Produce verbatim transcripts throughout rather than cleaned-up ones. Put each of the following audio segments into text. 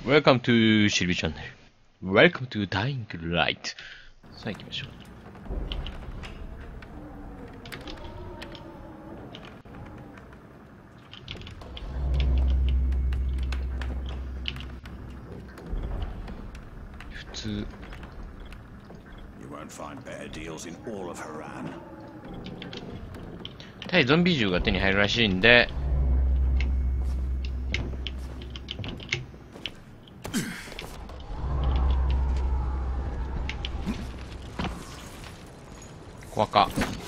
Welcome to シルビチャンネル。Welcome to Dying Light。さあ行きましょう。普通。 You won't find better deals in all of Haran. 対ゾンビ銃が手に入るらしいんで、怖か。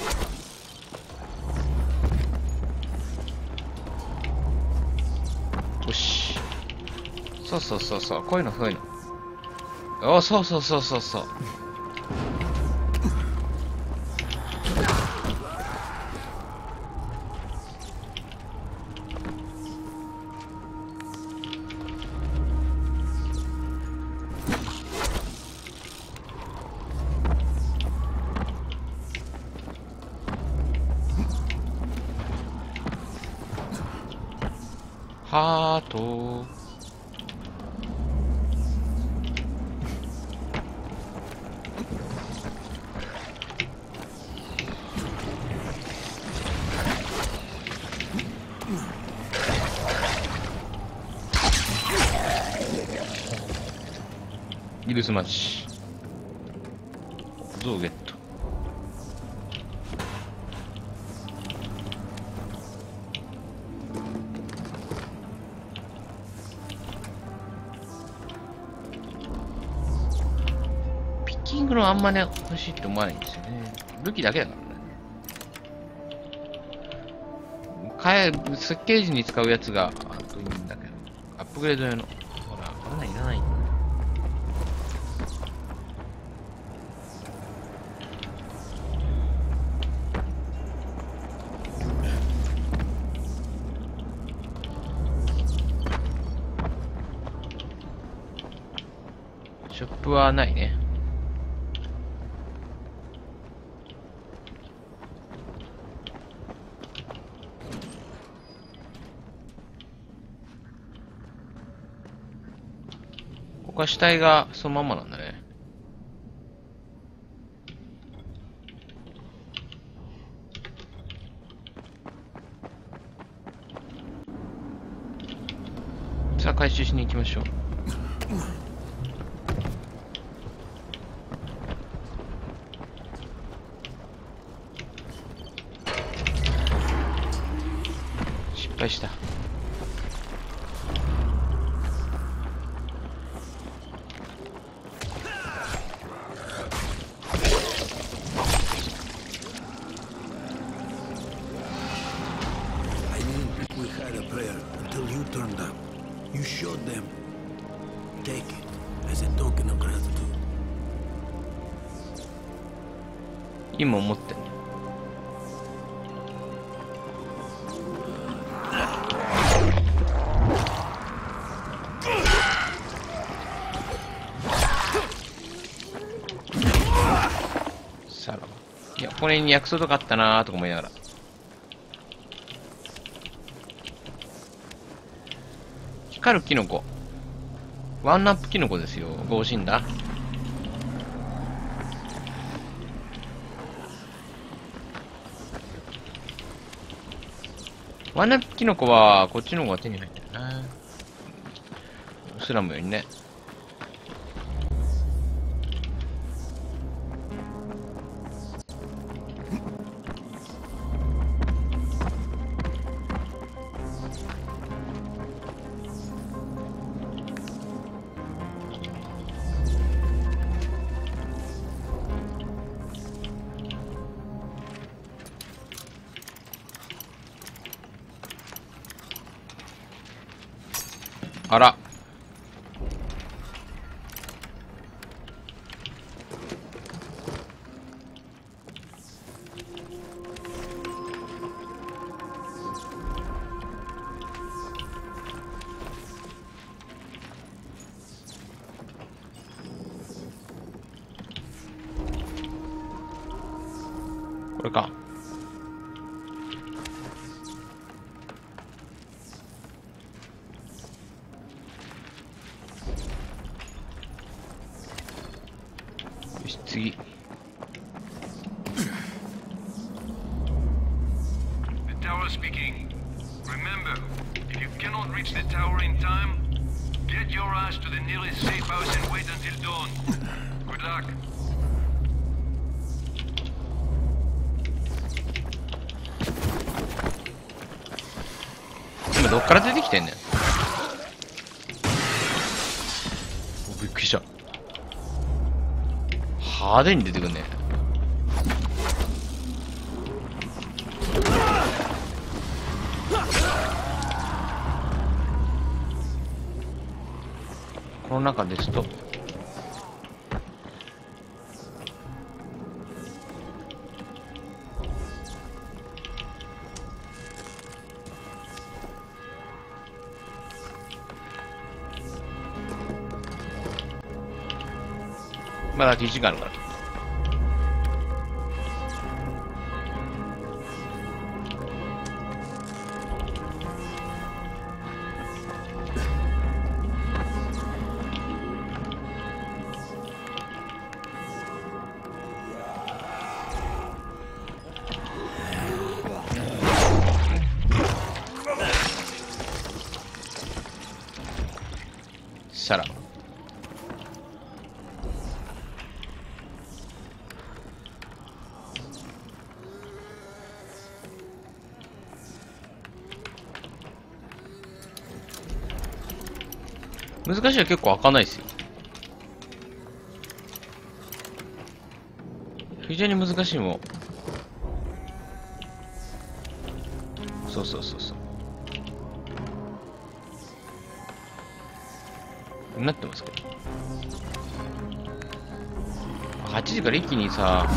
よし。そうそうそうそう、こういうのこういうの。お、そうそうそうそうそう。ハート。ギルスマッチ。ゾウゲット。ピッキングのあんまね、欲しいって思わないんですよね。武器だけだからね。かえ、設計時に使うやつが、あといいんだけど。アップグレード用の。ほら、こんなんいらないんだ。ショップはないね。ここは死体がそのままなんだね。さあ回収しに行きましょう。失敗した。 I didn't think we had a prayer until you turned up. You showed them. Take it as a token of gratitude. 今思ってんの。さらば。いや、これに薬草とかあったなーとか思いながら。光るキノコ。ワンナップキノコですよ。が欲しいんだ。ワンナップキノコはこっちの方が手に入ってるな。スラムよりね。あら。これか。 すぎ。 The tower speaking. Remember, if you cannot reach the tower in time, get your ass to the nearest safe house and wait until dawn. Good luck. 今どっから出てきてんねん。お、びっくりした。派手に出てくんね。この中ですとまだ空き時間あるから。したら難しいは結構開かないですよ。非常に難しいもん。そうそうそうそうなってますけど、はちじから一気にさ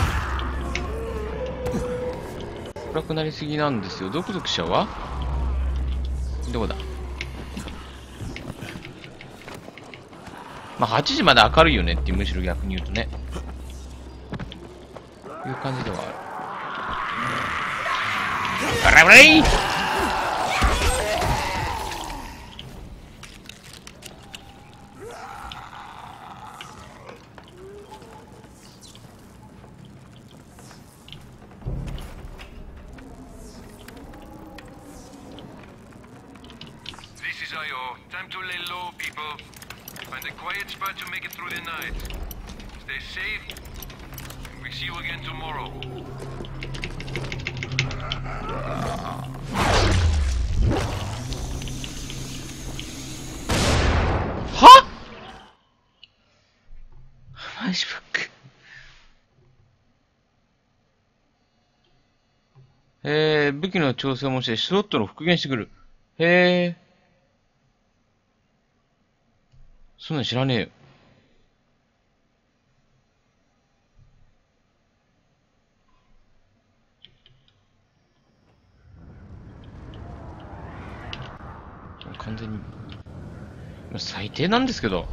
暗くなりすぎなんですよ。ゾクゾクしちゃうわ。どこだ。まあはちじまで明るいよねっていう、むしろ逆に言うとね、いう感じではある。バラバライ Time to lay low, people. Find a quiet spot to make it through the night. Stay safe, and we see you again tomorrow. は？マジブック。えー、武器の調整もして、スロットの復元してくる。へー。そんなん知らねえよ。完全に最低なんですけど。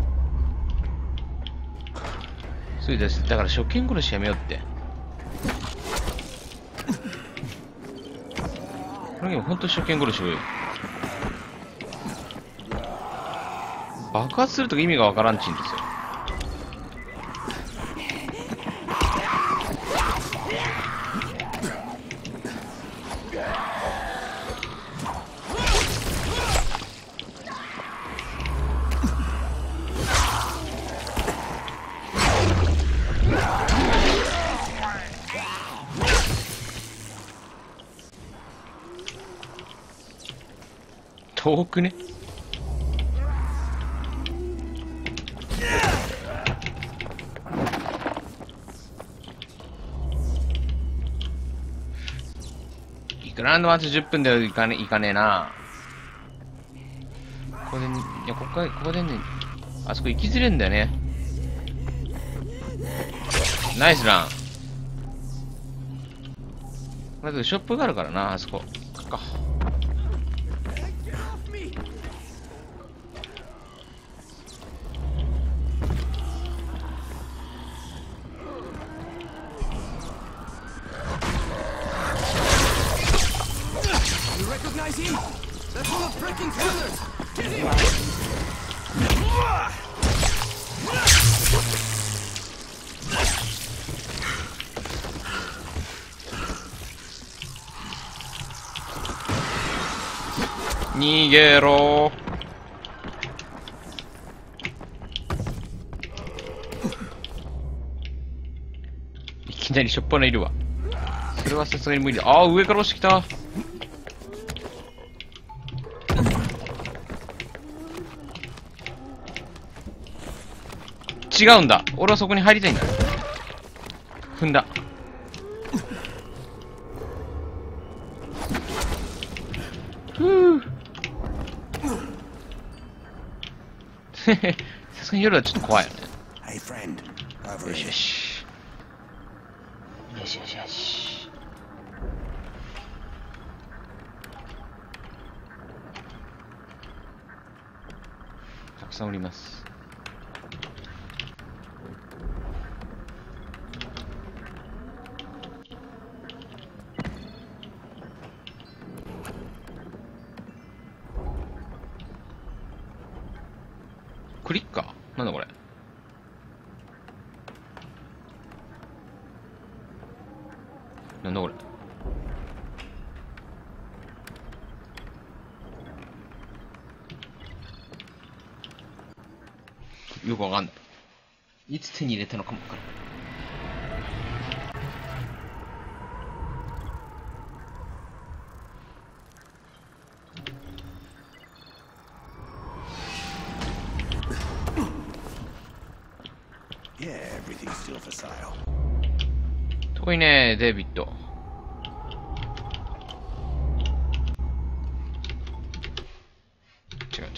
そうです。だから初見殺しやめようって。これでも本当に初見殺しよ。爆発するとき意味がわからんちんですよ。遠くね。グランドマッチじゅっぷんでいかね、いかねえな。ここで、いや、ここ、ここでね、あそこ行きずれんだよね。ナイスラン。まずショップがあるからな、あそこ。か。 逃げろー。いきなりしょっぱないるわ。それはさすがに無理だ。ああ、上から落ちてきた。違うんだ。俺はそこに入りたいんだ。踏んだ。ふぅ。さすがに夜はちょっと怖いよね。 Hey, friend. Over よし here. よし。よしよしよし。たくさんおります。クリッカーなんだこれ。なんだこれ。よくわかんない。いつ手に入れたのかもわからない。 Yeah, everything's still for sale. 遠いね、デイビッド。違う違う。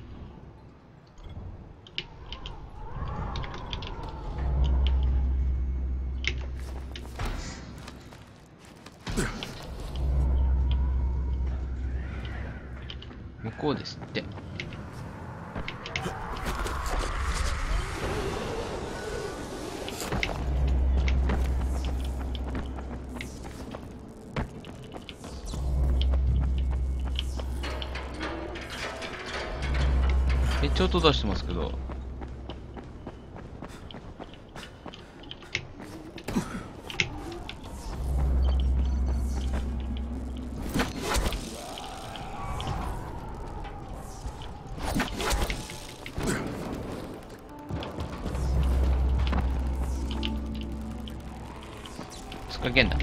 向こうですって。めっちゃ音出してますけど。つっかけんだ。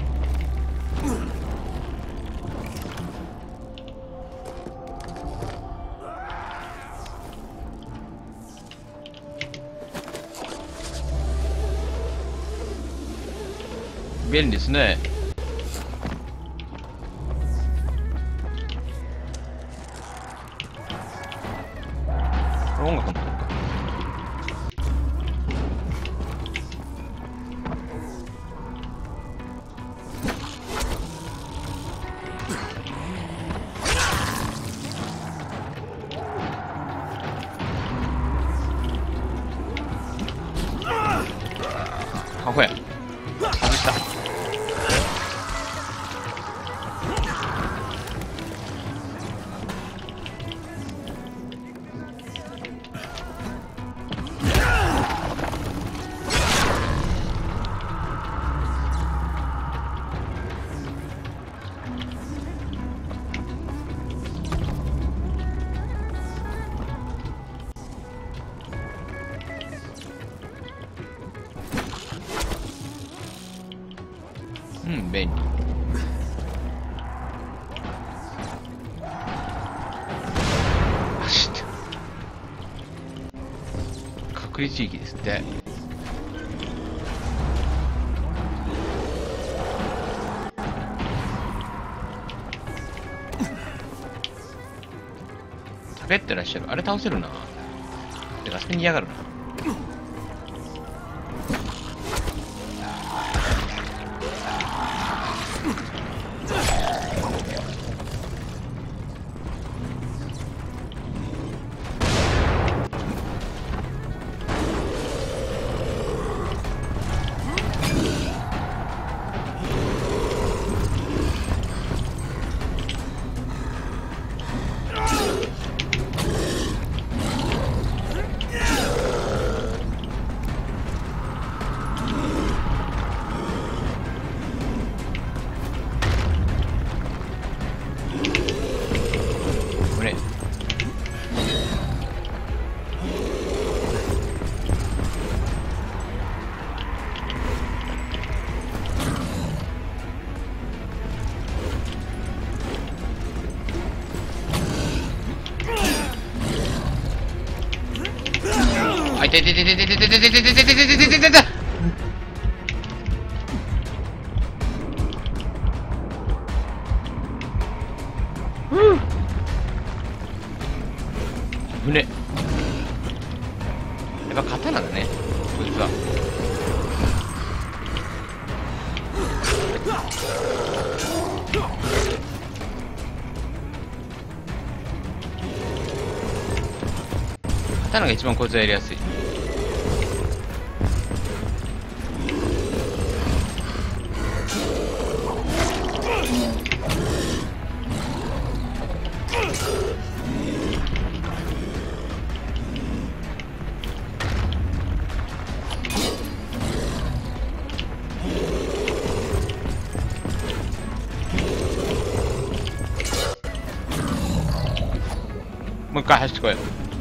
便利ですね。音楽のとこか。アホや。外した。うん、便利。走った。隔離地域ですって。食べってらっしゃる。あれ倒せるな。てか、あそこに嫌がるな。 あ、いてててててててててててててててててて。胸。やっぱ刀だね、こいつは。刀が一番こいつはやりやすい。もう一回走ってこい。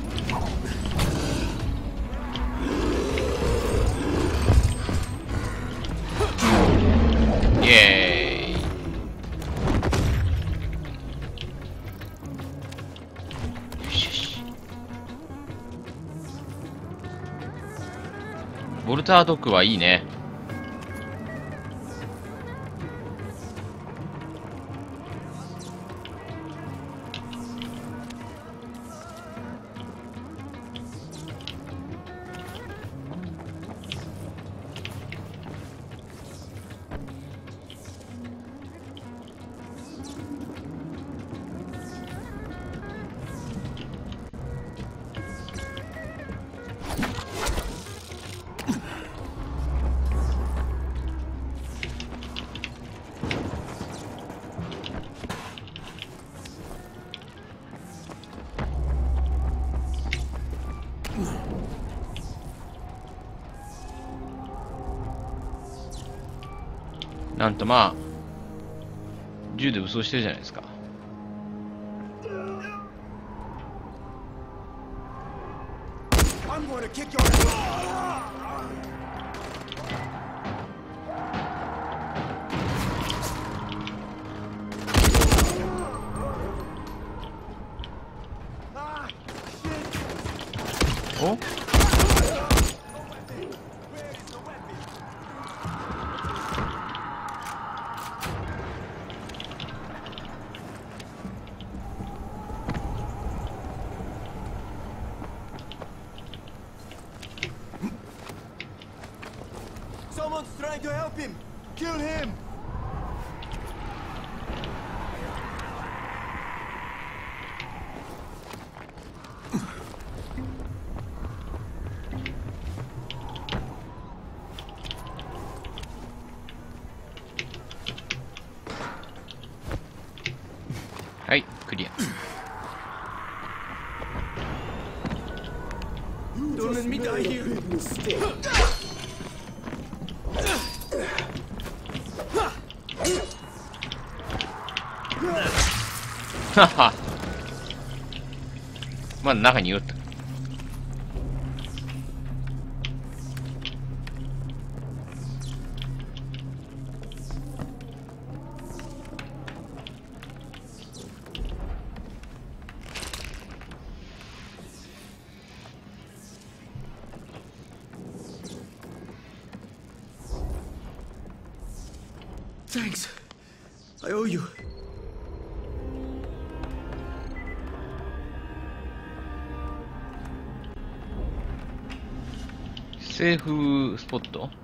イエーイ。よしよし。ボルタードッグはいいね。なんとまあ銃で武装してるじゃないですか。お Someone's trying to help him! Kill him! はい、クリア。 Don't let me die here! はは。まだ中にいるって。 Thanks. I owe you. セーフスポット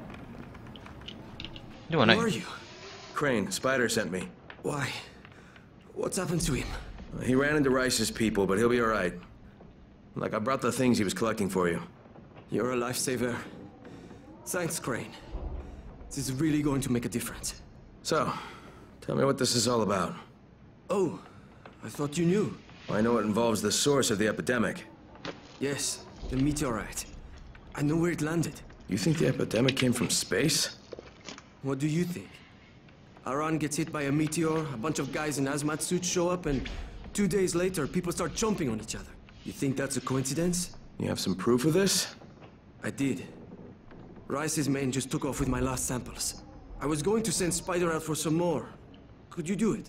ではない。 Who are you? Crane, Spider sent me. Why? What's happened to him? He ran into Rice's people, but he'll be alright. Like, I brought the things he was collecting for you. You're a lifesaver. Thanks, Crane. This is really going to make a difference. So, tell me what this is all about. Oh, I thought you knew. I know it involves the source of the epidemic. Yes, the meteorite. I know where it landed. You think the epidemic came from space? What do you think? Aran gets hit by a meteor, a bunch of guys in hazmat suits show up, and two days later, people start jumping on each other. You think that's a coincidence? You have some proof of this? I did. Rice's men just took off with my last samples. I was going to send Spider out for some more. Could you do it?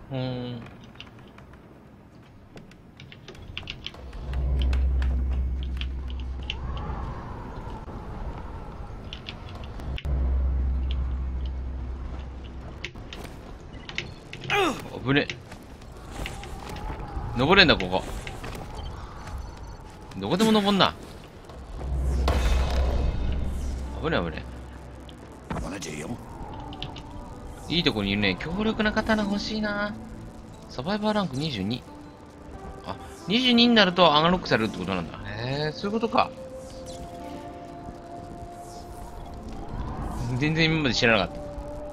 うーん。危ね。登れんだ、ここ。どこでも登んな。危ね危ね。 Want a deal? いいとこにいるね。強力な刀欲しいな。サバイバーランクにじゅうに。あ、にじゅうにになるとアンロックされるってことなんだ。へえ、そういうことか。全然今まで知らなかった。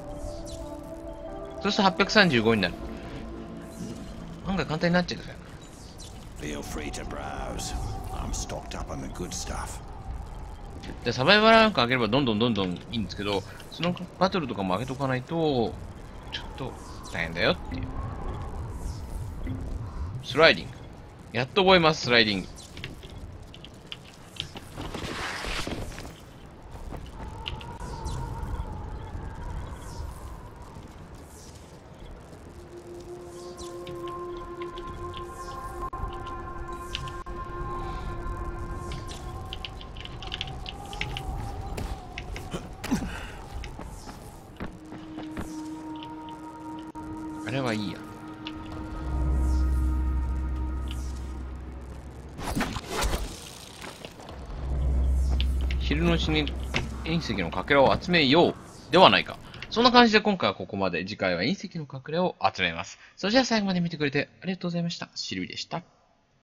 そうするとはっぴゃくさんじゅうごになる。案外簡単になっちゃうから。 Feel free to browse. I'm stocked up on the good stuff. で、サバイバーランク上げればどんどんどんどんいいんですけど、そのバトルとかも上げとかないと、ちょっと大変だよっていう。スライディング。やっと覚えます、スライディング。あれはいいや。昼のうちに隕石のかけらを集めようではないか。そんな感じで今回はここまで。次回は隕石のかけらを集めます。それじゃあ最後まで見てくれてありがとうございました。シルビでした。